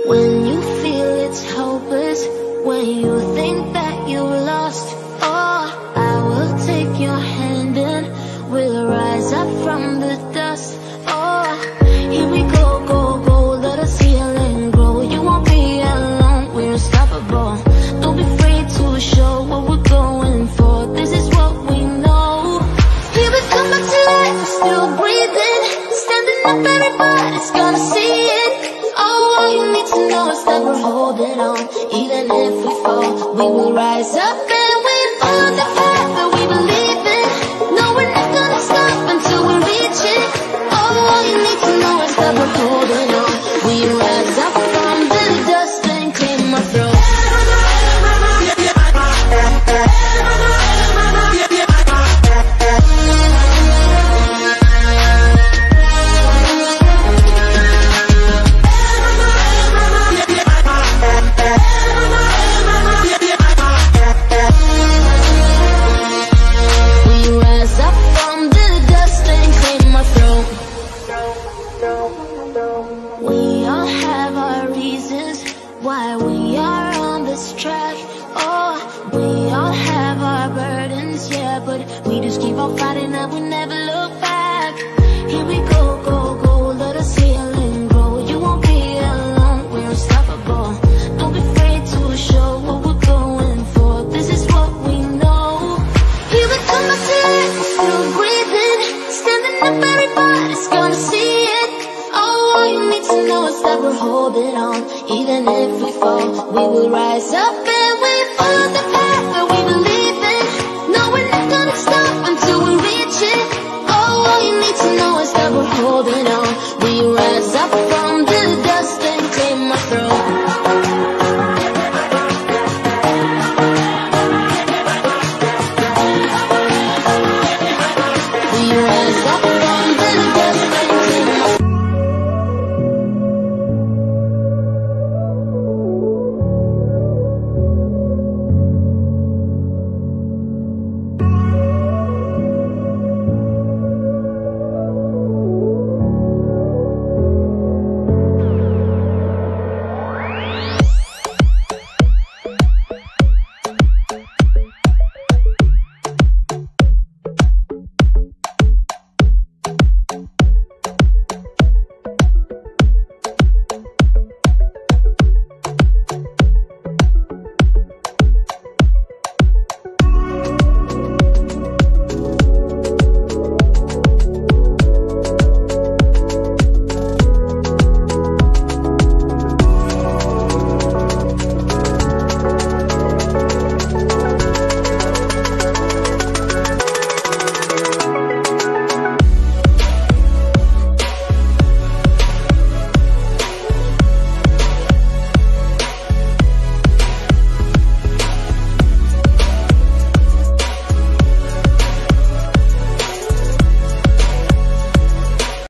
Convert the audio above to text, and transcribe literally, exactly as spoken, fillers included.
When you feel it's hopeless, when you think that you lost, oh, I will take your hand and we'll rise up from the dust. Oh, here we go, go, go, let us heal and grow. You won't be alone, we're unstoppable. Don't be afraid to show what we're going for. This is what we know. Here we come back to life, we're still breathing. Standing up, everybody's gonna see it. Oh, all you need to know is that we're holding on. Even if we fall, we will rise up and we follow the path that we believe in. No, we're not gonna stop until we reach it. Oh, all you need to know is that we're holding on. We rise up from the dust and clear my throat. We all have our reasons why we are on this track. Oh, we all have our burdens, yeah, but we just keep on fighting and we never look back. Here we go, go, go, let us heal and grow. You won't be alone, we're unstoppable. Don't be afraid to show what we're going for. This is what we know. Here we come back to life, we're still breathing. Standing up, everybody's gonna see it. All you need to know is that we're holding on. Even if we fall, we will rise up and we follow the path that we believe in. No, we're not gonna stop until we reach it. Oh, all you need to know is that we're holding on.